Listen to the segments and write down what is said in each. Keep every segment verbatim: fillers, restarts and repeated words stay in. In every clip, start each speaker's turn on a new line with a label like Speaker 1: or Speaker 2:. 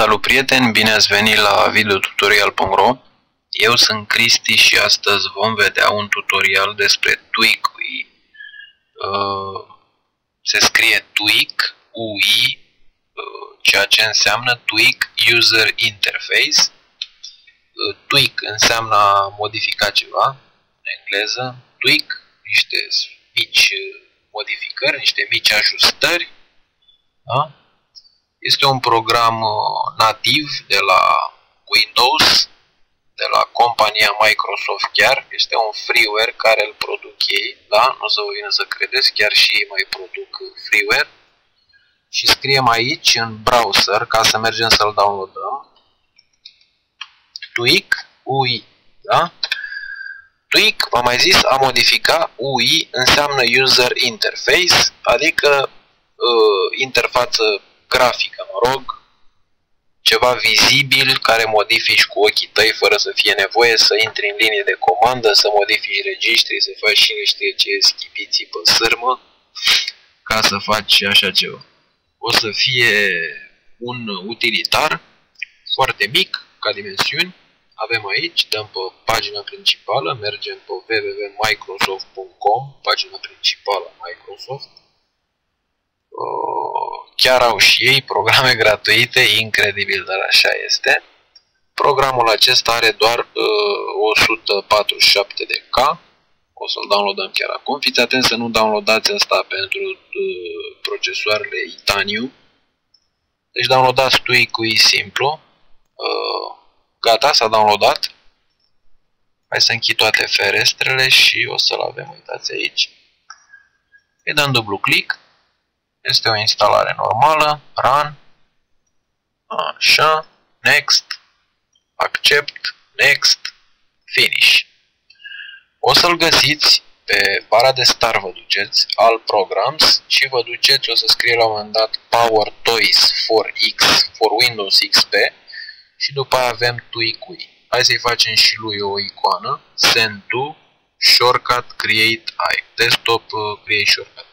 Speaker 1: Salut prieteni, bine ați venit la videotutorial punct ro. Eu sunt Cristi și astăzi vom vedea un tutorial despre TweakUI. Uh, se scrie Tweak, U I, uh, ceea ce înseamnă Tweak User Interface. Uh, tweak înseamnă a modifica ceva, în engleză. Tweak, niște mici modificări, niște mici ajustări. Da? Este un program nativ de la Windows, de la compania Microsoft chiar. Este un freeware care îl produc ei, da? Nu o să vă vină să credeți, chiar și ei mai produc freeware. Și scriem aici în browser, ca să mergem să-l downloadăm, TweakUI, da? Tweak, v-am mai zis, a modifica. U I înseamnă User Interface, adică uh, interfață grafică, mă rog, ceva vizibil care modifici cu ochii tăi fără să fie nevoie să intri în linie de comandă, să modifici registri, să faci și niște ce schipiții pe sârmă ca să faci așa ceva. O să fie un utilitar foarte mic ca dimensiuni. Avem aici, dăm pe pagina principală, mergem pe w w w punct microsoft punct com, pagina principală Microsoft. Chiar au și ei programe gratuite, incredibil, dar așa este. Programul acesta are doar uh, o sută patruzeci și șapte de K. O să-l downloadăm chiar acum. Fiți atenți să nu downloadați asta pentru uh, procesoarele Itanium. Deci downloadați TweakUI simplu. Uh, gata, s-a downloadat. Hai să închid toate ferestrele și o să-l avem. Uitați aici. Îi dăm dublu click. Este o instalare normală, run, așa, next, accept, next, finish. O să-l găsiți pe bara de start, vă duceți, al programs și vă duceți, o să scrie la un moment dat Power Toys for X, for Windows X P și după aia avem TweakUI. Hai să-i facem și lui o icoană, Send to, Shortcut, Create I, Desktop, Create Shortcut.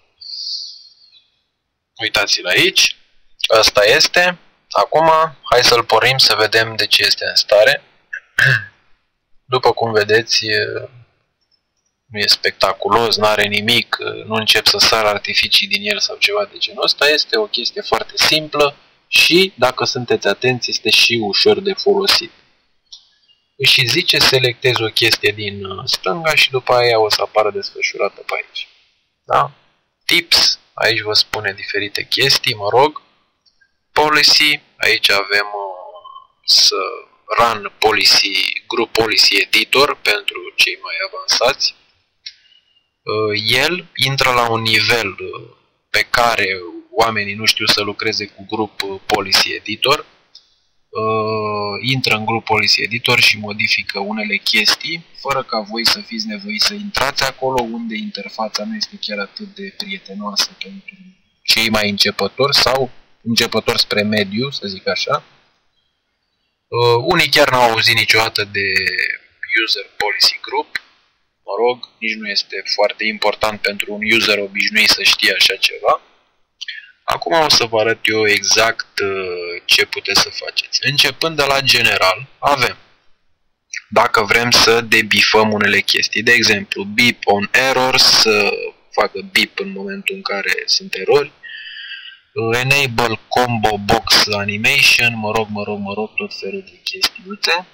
Speaker 1: Uitați-l aici, asta este. Acum, hai să-l pornim să vedem de ce este în stare. După cum vedeți, nu e spectaculos, nu are nimic, nu încep să sar artificii din el sau ceva de genul ăsta. Este o chestie foarte simplă și, dacă sunteți atenți, este și ușor de folosit. Și zice, selectez o chestie din stânga și după aia o să apară desfășurată pe aici. Da? Tips. Aici vă spune diferite chestii, mă rog. Policy, aici avem uh, să run policy, group policy editor pentru cei mai avansați. Uh, el intră la un nivel uh, pe care oamenii nu știu să lucreze cu grup policy editor. Uh, intră în grup policy editor și modifică unele chestii, fără ca voi să fiți nevoiți să intrați acolo, unde interfața nu este chiar atât de prietenoasă pentru cei mai începători sau începători spre mediu, să zic așa. Uh, unii chiar n-au auzit niciodată de User Policy Group, mă rog, nici nu este foarte important pentru un user obișnuit să știe așa ceva. Acum o să vă arăt eu exact uh, ce puteți să faceți. Începând de la general, avem, dacă vrem să debifăm unele chestii, de exemplu, beep on errors, să facă beep în momentul în care sunt erori, uh, enable combo box animation, mă rog, mă rog, mă rog, tot felul de chestiuțe,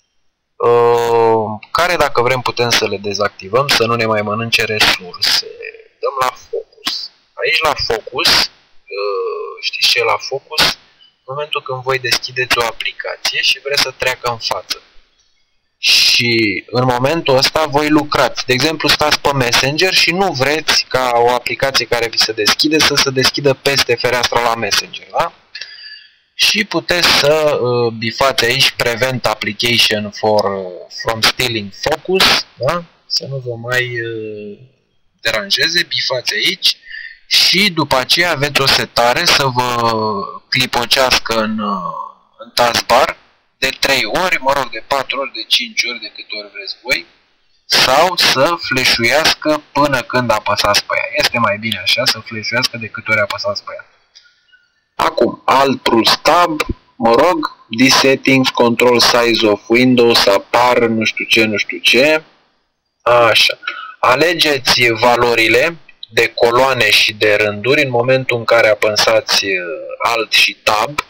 Speaker 1: uh, care dacă vrem putem să le dezactivăm, să nu ne mai mănânce resurse. Dăm la focus. Aici la focus, știți ce e la focus? În momentul când voi deschideți o aplicație și vreți să treacă în față. Și în momentul ăsta voi lucrați. De exemplu, stați pe Messenger și nu vreți ca o aplicație care vi se deschide să se deschidă peste fereastra la Messenger, da? Și puteți să uh, bifați aici Prevent Application for, uh, from Stealing Focus, da? Să nu vă mai uh, deranjeze, bifați aici. Și după aceea aveți o setare să vă clipocească în, în taskbar de trei ori, mă rog, de patru ori, de cinci ori, de câte ori vreți voi, sau să fleșuiască până când apăsați pe ea. Este mai bine așa, să fleșuiască de câte ori apăsați pe ea. Acum, Alt plus Tab, mă rog, this settings, control size of window, să apară nu știu ce, nu știu ce. Așa. Alegeți valorile de coloane și de rânduri în momentul în care apăsați Alt și Tab.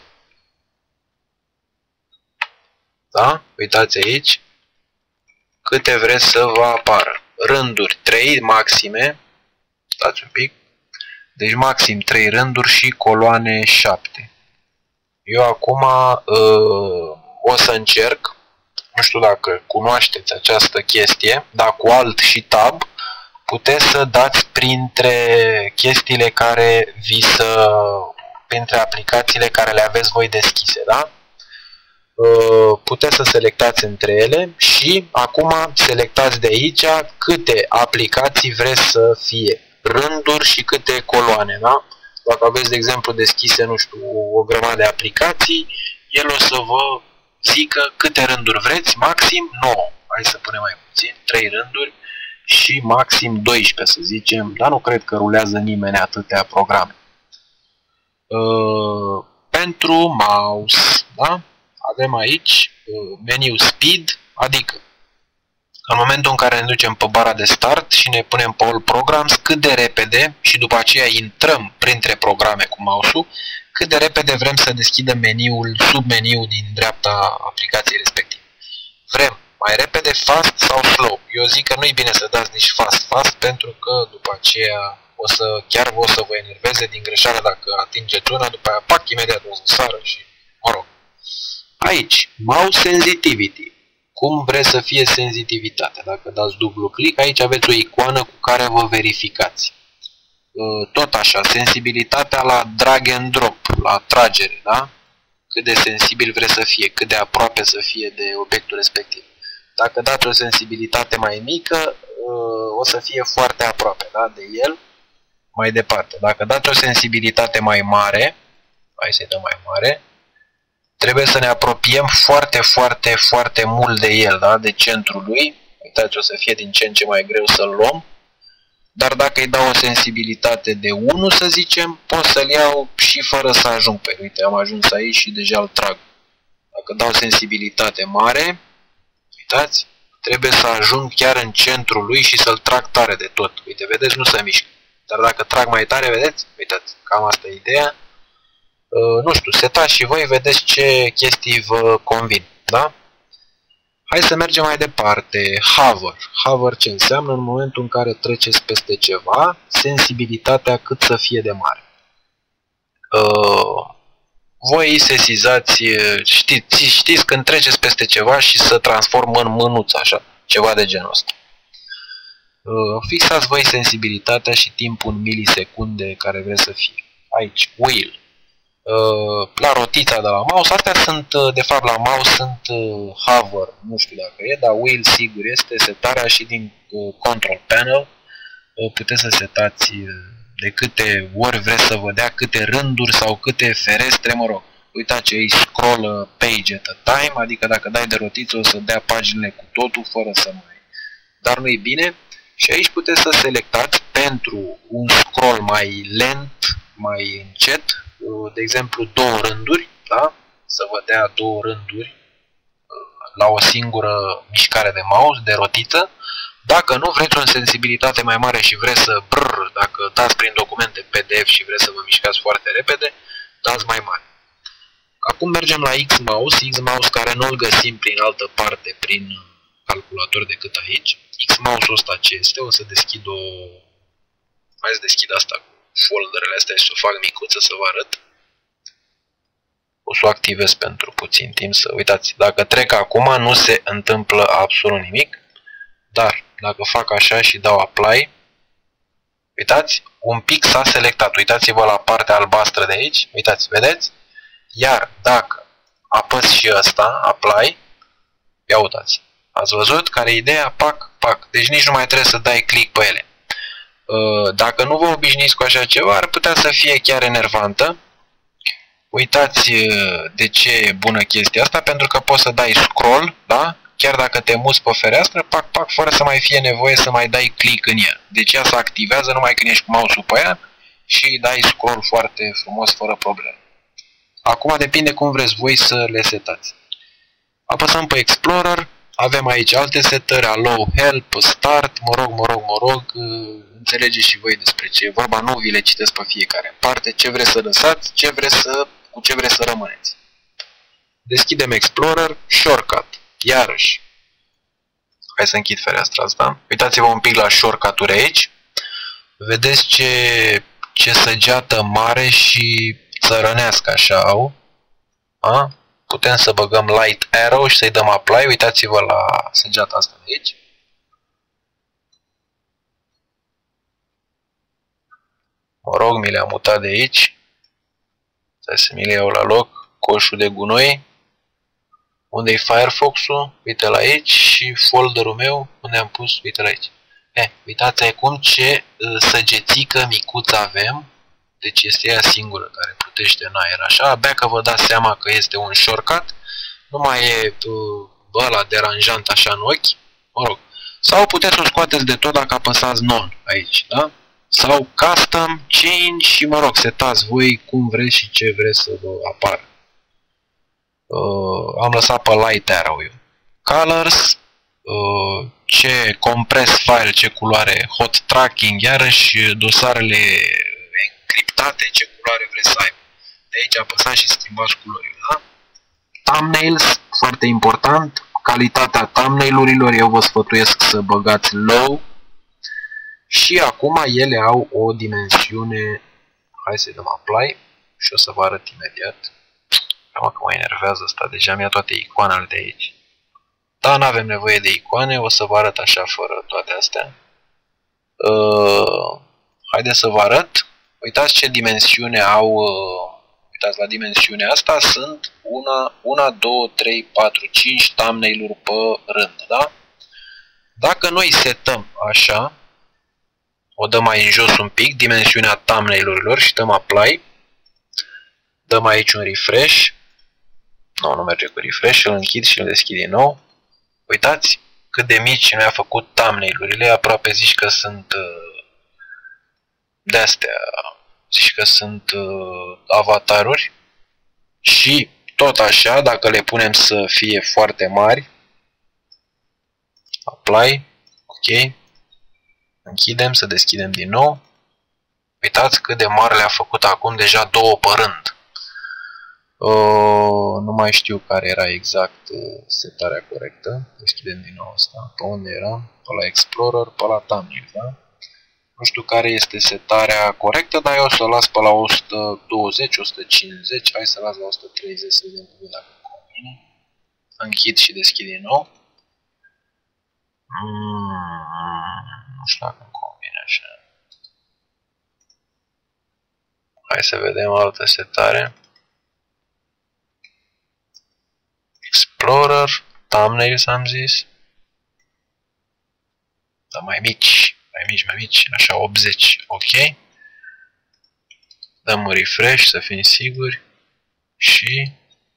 Speaker 1: Da? Uitați aici. Câte vreți să vă apară. Rânduri trei maxime. Stați un pic. Deci maxim trei rânduri și coloane șapte. Eu acum uh, o să încerc. Nu știu dacă cunoașteți această chestie, dar cu Alt și Tab puteți să dați printre chestiile care vi să... printre aplicațiile care le aveți voi deschise, da? Puteți să selectați între ele și acum selectați de aici câte aplicații vreți să fie, rânduri și câte coloane, da? Dacă aveți, de exemplu, deschise, nu știu, o grămadă de aplicații, el o să vă zică câte rânduri vreți, maxim nouă. Hai să punem mai puțin, trei rânduri și maxim doisprezece, să zicem, dar nu cred că rulează nimeni atâtea programe. Uh, pentru mouse, da? Avem aici uh, meniu Speed, adică în momentul în care ne ducem pe bara de start și ne punem pe All Programs, cât de repede, și după aceea intrăm printre programe cu mouse-ul, cât de repede vrem să deschidem meniul, submeniul din dreapta aplicației respective. Vrem mai repede, fast sau slow. Eu zic că nu-i bine să dați nici fast, fast, pentru că după aceea o să, chiar o să vă enerveze din greșeală dacă atingeți una, după aia pac, imediat o să sară și, mă rog. Aici, mouse sensitivity. Cum vreți să fie sensitivitatea? Dacă dați dublu click, aici aveți o icoană cu care vă verificați. Tot așa, sensibilitatea la drag and drop, la tragere, da? Cât de sensibil vreți să fie, cât de aproape să fie de obiectul respectiv. Dacă dați o sensibilitate mai mică, o să fie foarte aproape, da? De el. Mai departe, dacă dați o sensibilitate mai mare, hai să-i dăm mai mare, trebuie să ne apropiem foarte, foarte, foarte mult de el, da? De centrul lui. Uitați, o să fie din ce în ce mai greu să-l luăm. Dar dacă îi dau o sensibilitate de unu, să zicem, pot să-l iau și fără să ajung pe el. Uite, am ajuns aici și deja îl trag. Dacă dau sensibilitate mare, uitați, trebuie să ajung chiar în centrul lui și să-l trag tare de tot. Uite, vedeți, nu se mișcă. Dar dacă trag mai tare, vedeți? Uitați, cam asta e ideea. Uh, nu știu, setați și voi, vedeți ce chestii vă convin, da? Hai să mergem mai departe. Hover. Hover ce înseamnă? În momentul în care treceți peste ceva, sensibilitatea cât să fie de mare. Uh, voi sesizați, știți, știți când treceți peste ceva și se transformă în mânuță, așa, ceva de genul ăsta. Uh, fixați voi sensibilitatea și timpul în milisecunde care vreți să fie. Aici, wheel. La rotița de la mouse, astea sunt, de fapt la mouse sunt hover, nu știu dacă e, dar wheel sigur este, setarea și din control panel puteți să setați de câte ori vreți să vă dea, câte rânduri sau câte ferestre, mă rog. Uitați ce îi scroll page at a time, adică dacă dai de rotiță o să dea paginile cu totul fără să mai... Dar nu e bine. Și aici puteți să selectați pentru un scroll mai lent, mai încet, de exemplu două rânduri, da? Să vă dea două rânduri la o singură mișcare de mouse, de rotiță. Dacă nu vreți o sensibilitate mai mare și vreți să brrr, dacă dați prin documente P D F și vreți să vă mișcați foarte repede, dați mai mare. Acum mergem la X-Mouse, X-Mouse care nu-l găsim prin altă parte, prin calculator decât aici. X-Mouse-ul ăsta ce este? O să deschid o... Hai să deschid asta cu folderele astea și să o fac micuță să vă arăt. O să o activez pentru puțin timp să... Uitați, dacă trec acum nu se întâmplă absolut nimic. Dar dacă fac așa și dau Apply, uitați, un pic s-a selectat. Uitați-vă la partea albastră de aici. Uitați, vedeți? Iar dacă apăs și ăsta, Apply, ia uitați. Ați văzut care e ideea? Pac, pac. Deci nici nu mai trebuie să dai click pe ele. Dacă nu vă obișnuiți cu așa ceva, ar putea să fie chiar enervantă. Uitați de ce e bună chestia asta, pentru că poți să dai scroll, da? Chiar dacă te muți pe fereastră, pac, pac, fără să mai fie nevoie să mai dai click în ea. Deci ea se activează numai când ești cu mouse-ul pe ea și îi dai scroll foarte frumos, fără probleme. Acum depinde cum vreți voi să le setați. Apăsăm pe Explorer, avem aici alte setări, Allow, Help, Start, mă rog, mă rog, mă rog, înțelegeți și voi despre ce e vorba, nu vi le citesc pe fiecare în parte, ce vreți să lăsați, ce vreți să, cu ce vreți să rămâneți. Deschidem Explorer, Shortcut, iarăși. Hai să închid fereastra asta. Uitați-vă un pic la shortcut-uri aici. Vedeți ce, ce săgeată mare și țărănească așa au. A? Putem să băgăm Light Arrow și să-i dăm Apply. Uitați-vă la săgeata asta de aici. Mă rog, mi le-am mutat de aici. Stai să mi le iau la loc. Coșul de gunoi. Unde e Firefox-ul? Uite la aici. Și folderul meu, unde am pus? Uite la aici. Eh, uitați acum ce săgețică micuță avem. Deci este ea singură care plutește în aer. Așa, abia că vă dați seama că este un shortcut. Nu mai e bă, ăla deranjant așa în ochi. Mă rog. Sau puteți să o scoateți de tot dacă apăsați None aici, da? Sau Custom, Change și mă rog, setați voi cum vreți și ce vreți să vă apară. Uh, am lăsat pe Light Arrow. Colors, uh, ce compress file, ce culoare, hot tracking, iarăși dosarele încriptate, ce culoare vreți să aibă. De aici apăsați și schimbați culorile, da? Thumbnails, foarte important, calitatea thumbnail-urilor, eu vă sfătuiesc să băgați low. Și acum ele au o dimensiune, hai să-i dăm Apply și o să vă arăt imediat. Cam că mă enervează asta, deja mi-a toate icoanele de aici. Da, nu avem nevoie de icoane, o să vă arăt așa fără toate astea. Uh, haideți să vă arăt. Uitați ce dimensiune au, uh, uitați la dimensiunea asta, sunt unu, doi, trei, patru, cinci thumbnail-uri pe rând, da? Dacă noi setăm așa, o dăm mai în jos un pic, dimensiunea thumbnail-urilor și dăm Apply, dăm aici un refresh. Nu, nu merge cu refresh, îl închid și îl deschid din nou. Uitați cât de mici mi-a făcut thumbnail-urile, aproape zici că sunt uh, de-astea, zici că sunt uh, avataruri. Și tot așa, dacă le punem să fie foarte mari, Apply, ok, închidem, să deschidem din nou. Uitați cât de mare le-a făcut acum, deja două pe rând. Uh, nu mai știu care era exact uh, setarea corectă. Deschidem din nou asta. Pe unde era? Pe la Explorer, pe la Thumbnail, da? Nu știu care este setarea corectă, dar eu o să o las pe la o sută douăzeci, o sută cincizeci. Hai să las la o sută treizeci să vedem dacă îmi convine. Închid și deschid din nou. Mm, nu știu dacă îmi convine așa. Hai să vedem altă setare. Explorer, Thumbnails am zis. Dar mai mici, mai mici, mai mici, așa optzeci, ok. Dăm un refresh să fim siguri. Și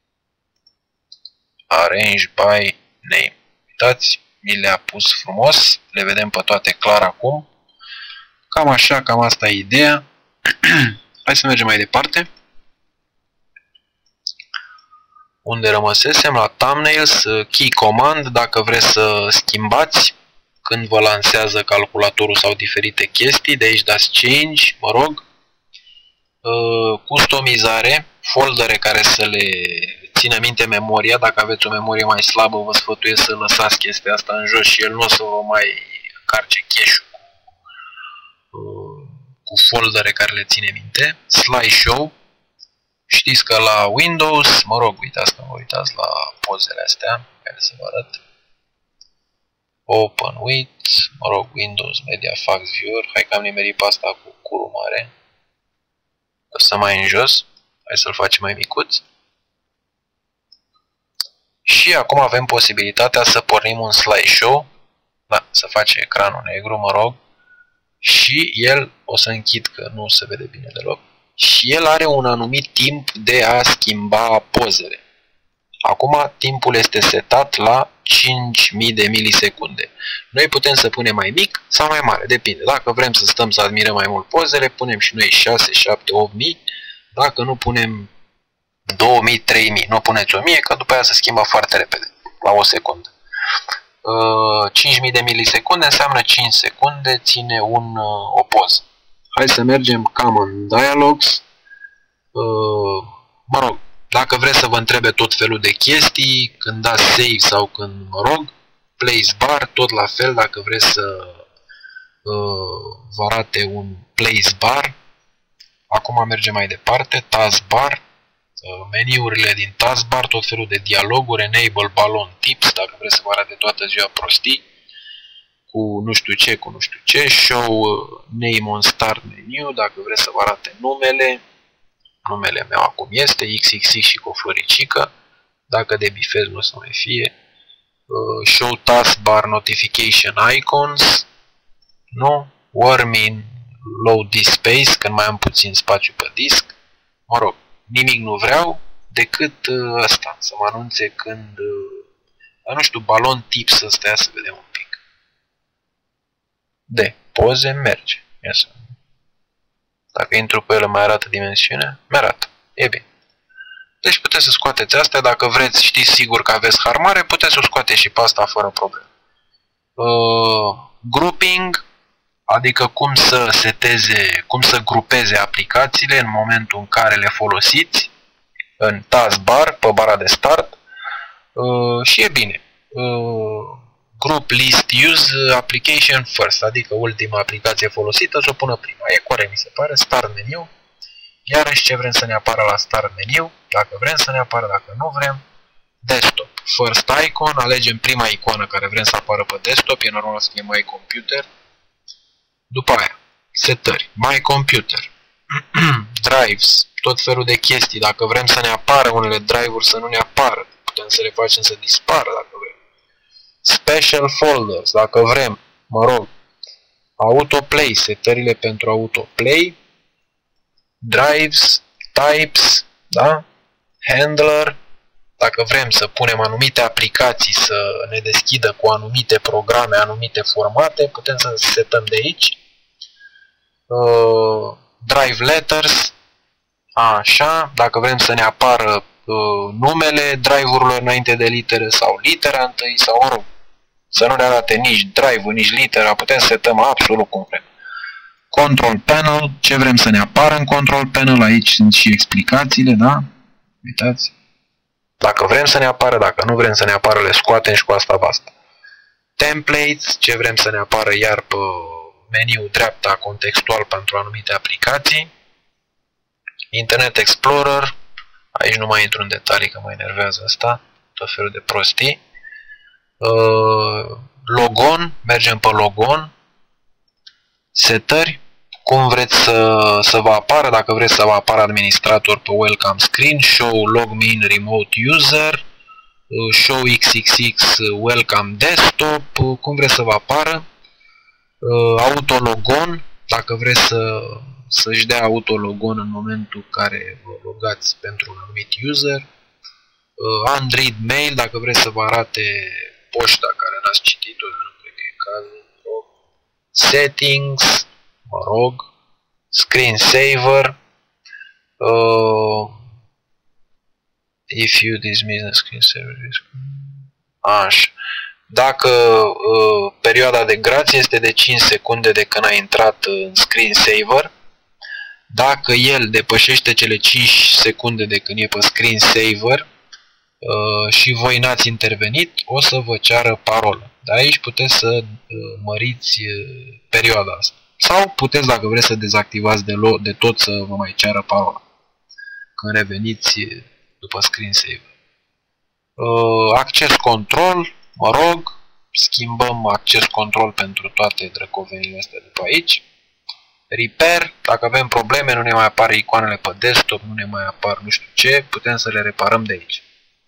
Speaker 1: Arrange by Name. Uitați, mi le-a pus frumos, le vedem pe toate clar acum. Cam așa, cam asta e ideea. Hai să mergem mai departe. Unde rămăsesem? La Thumbnails, Key Command, dacă vreți să schimbați când vă lansează calculatorul sau diferite chestii, de aici dați Change, mă rog. Customizare, foldere care să le țină minte memoria, dacă aveți o memorie mai slabă, vă sfătuiesc să lăsați chestia asta în jos și el nu o să vă mai încarce cache-ul cu, cu foldere care le ține minte. Slideshow. Știți că la Windows, mă rog, uitați că vă uitați la pozele astea, care să vă arăt. Open with, mă rog, Windows Media Fax Viewer. Hai că am nimerit pe asta cu curul mare. O să mai în jos. Hai să-l facem mai micuț. Și acum avem posibilitatea să pornim un slideshow. Da, să face ecranul negru, mă rog. Și el, o să închid că nu se vede bine deloc. Și el are un anumit timp de a schimba pozele. Acum timpul este setat la cinci mii de milisecunde. Noi putem să punem mai mic sau mai mare, depinde. Dacă vrem să stăm să admirăm mai mult pozele, punem și noi șase, șapte, opt mii. Dacă nu, punem două mii, trei mii. Nu puneți o mie, că după aia se schimbă foarte repede, la o secundă. Uh, cinci mii de milisecunde înseamnă cinci secunde, ține un, uh, o poză. Hai să mergem cam în dialogs. Uh, mă rog, dacă vreți să vă întrebe tot felul de chestii, când dați save sau când, mă rog, place bar, tot la fel, dacă vreți să uh, vă arate un place bar. Acum mergem mai departe, taskbar, meniurile din taskbar, tot felul de dialoguri, enable balloon tips, dacă vreți să vă arate toată ziua prostii, cu nu știu ce, cu nu știu ce, show name on start menu, dacă vreți să vă arate numele, numele meu acum este, X X X și cu o floricică, dacă debifez nu o să mai fie, show taskbar notification icons, nu, warming load disk space, când mai am puțin spațiu pe disc, mă rog, nimic nu vreau decât ăsta, să mă anunțe când, nu știu, balon tips ăsta, ia să vedem un pic. De poze merge. Ia să. Dacă intru pe el, mai arată dimensiunea? Mi-arată. E bine. Deci puteți să scoateți astea, dacă vreți, știți sigur că aveți har mare, puteți să o scoateți și pe asta fără probleme. Uh, grouping, adică cum să seteze, cum să grupeze aplicațiile în momentul în care le folosiți în taskbar, pe bara de start, uh, și e bine. Uh, group list use application first, adică ultima aplicație folosită să o pună prima. E corect, mi se pare. Start menu. Iarăși ce vrem să ne apară la start menu, dacă vrem să ne apară, dacă nu vrem. Desktop. First icon, alegem prima icoană care vrem să apară pe desktop, e normal să fie My Computer. După aia, setări, My Computer, drives, tot felul de chestii, dacă vrem să ne apară unele drive-uri să nu ne apară, putem să le facem să dispară dacă vrem. Special folders, dacă vrem, mă rog, autoplay, setările pentru autoplay, drives, types, da? Handler, dacă vrem să punem anumite aplicații să ne deschidă cu anumite programe, anumite formate, putem să setăm de aici. Uh, drive letters, așa, dacă vrem să ne apară uh, numele drive-urilor înainte de litere sau litera întâi sau mă rog, să nu ne arate nici drive-ul, nici litera, putem să setăm absolut cum vrem. Control panel, ce vrem să ne apară în control panel, aici sunt și explicațiile, da? Uitați. Dacă vrem să ne apară, dacă nu vrem să ne apară, le scoatem și cu asta basta. Templates, ce vrem să ne apară iar pe meniu dreapta contextual pentru anumite aplicații. Internet Explorer, aici nu mai intru în detalii că mă enervează asta, tot felul de prostii. Uh, logon, mergem pe logon. Setări, cum vreți să, să vă apară, dacă vreți să vă apară administrator pe welcome screen, show login remote user, show X X X welcome desktop, cum vreți să vă apară, autologon, dacă vreți să, să-și dea autologon în momentul în care vă logați pentru un anumit user, unread mail, dacă vreți să vă arate poșta care n-ați citit-o, nu cred că e cazul. Settings, mă rog, screensaver, uh, if you dismiss the screensaver, așa. Dacă uh, perioada de grație este de cinci secunde de când a intrat în screensaver, dacă el depășește cele cinci secunde de când e pe screensaver uh, și voi n-ați intervenit, o să vă ceară parolă. De aici puteți să uh, măriți uh, perioada asta. Sau puteți, dacă vreți, să dezactivați de, de tot să vă mai ceară parola când reveniți după screensaver. Uh, acces control, mă rog, schimbăm acces control pentru toate drăcovenile astea de pe aici. Repair, dacă avem probleme, nu ne mai apar icoanele pe desktop, nu ne mai apar nu știu ce, putem să le reparăm de aici.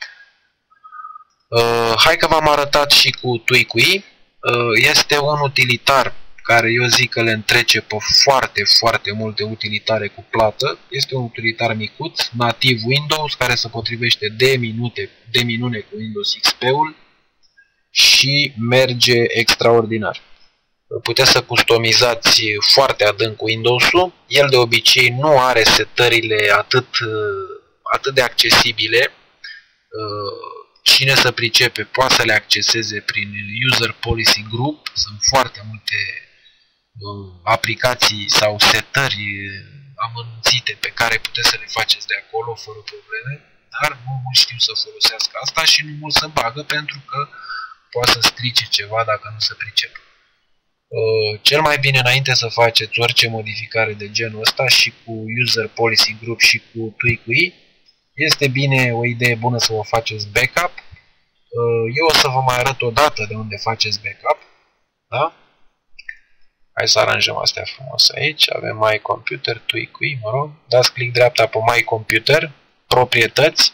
Speaker 1: Uh, hai că v-am arătat și cu TweakUI. Uh, este un utilitar care eu zic că le întrece pe foarte, foarte multe utilitare cu plată. Este un utilitar micuț, nativ Windows, care se potrivește de, minute, de minune cu Windows X P-ul și merge extraordinar. Puteți să customizați foarte adânc cu Windows-ul. El de obicei nu are setările atât, atât de accesibile, cine să pricepe poate să le acceseze prin User Policy Group. Sunt foarte multe aplicații sau setări amănunțite pe care puteți să le faceți de acolo fără probleme, dar nu mulți știu să folosească asta și nu mulți se bagă pentru că poate să strice ceva dacă nu se pricepe. Cel mai bine, înainte să faceți orice modificare de genul ăsta și cu User Policy Group și cu TweakUI, este bine, o idee bună să vă faceți backup. Eu o să vă mai arăt o dată de unde faceți backup. Da? Hai să aranjăm astea frumos aici. Avem My Computer, TweakUI, mă rog. Dați click dreapta pe My Computer, proprietăți,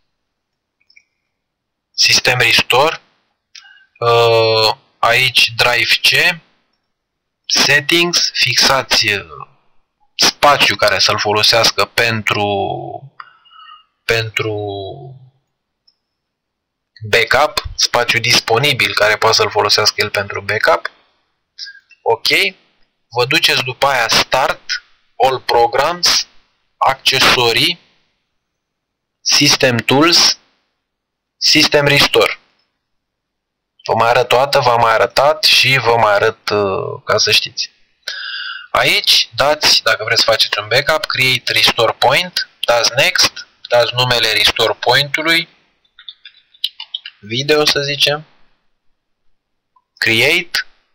Speaker 1: System Restore, aici Drive C, Settings, fixați spațiu care să-l folosească pentru pentru backup, spațiu disponibil care poate să-l folosească el pentru backup. Ok. Vă duceți după aia Start, All Programs, Accesorii, System Tools, System Restore. Vă mai arăt toată, v-am mai arătat și vă mai arăt uh, ca să știți. Aici dați, dacă vreți să faceți un backup, Create Restore Point, dați Next, dați numele Restore Point-ului, video să zicem, Create,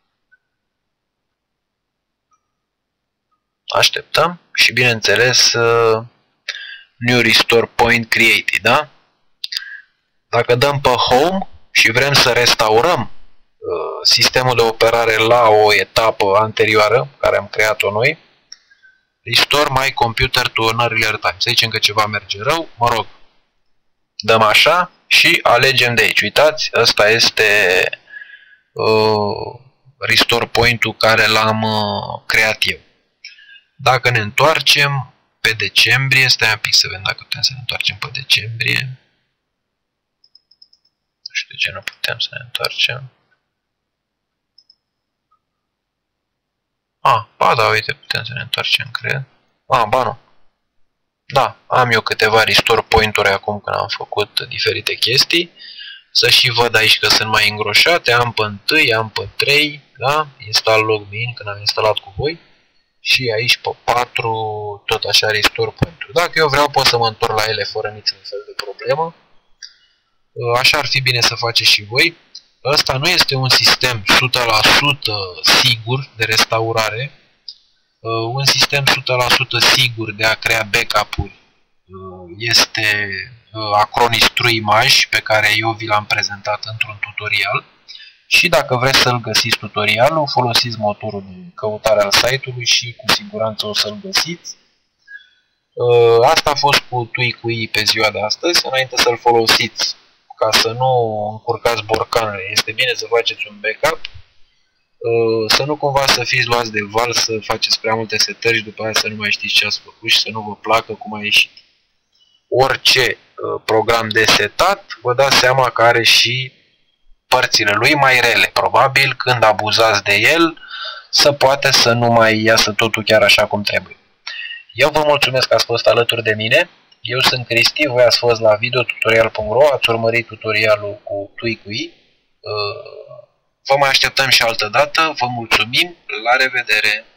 Speaker 1: așteptăm și bineînțeles uh, New Restore Point Created, da? Dacă dăm pe Home și vrem să restaurăm uh, sistemul de operare la o etapă anterioară, care am creat-o noi, Restore My Computer to an earlier time. Să zicem că ceva merge rău, mă rog, dăm așa și alegem de aici. Uitați, ăsta este uh, Restore Point-ul care l-am uh, creat eu. Dacă ne întoarcem pe decembrie, stai un pic să vedem dacă putem să ne întoarcem pe decembrie. Nu știu de ce nu putem să ne întoarcem. Ah, ba da, uite, putem să ne întoarcem, cred. Ah, ba nu. Da, am eu câteva restore point-uri acum când am făcut diferite chestii. Să și văd aici că sunt mai îngroșate. Am pe unu, am pe trei, da? Install logmin când am instalat cu voi. Și aici pe patru, tot așa restore point-uri. Dacă eu vreau, pot să mă întorc la ele fără niciun fel de problemă. Așa ar fi bine să faceți și voi. Ăsta nu este un sistem o sută la sută sigur de restaurare. Un sistem o sută la sută sigur de a crea backup-uri este Acronis True Image, pe care eu vi l-am prezentat într-un tutorial. Și dacă vreți să-l găsiți tutorialul, folosiți motorul de căutare al site-ului și cu siguranță o să-l găsiți. Asta a fost cu TweakUI pe ziua de astăzi. Înainte să-l folosiți, ca să nu încurcați borcanele, este bine să faceți un backup. Să nu cumva să fiți luați de val, să faceți prea multe setări și după aia să nu mai știți ce ați făcut și să nu vă placă cum a ieșit. Orice program de setat, vă dați seama că are și părțile lui mai rele. Probabil când abuzați de el, să poate să nu mai iasă totul chiar așa cum trebuie. Eu vă mulțumesc că ați fost alături de mine. Eu sunt Cristi, voi ați fost la videotutorial punct ro, ați urmărit tutorialul cu TweakUI. Vă mai așteptăm și altă dată, vă mulțumim, la revedere!